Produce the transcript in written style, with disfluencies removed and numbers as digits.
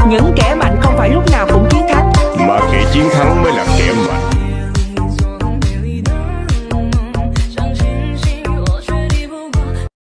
Những kẻ mạnh không phải lúc nào cũng chiến thắng.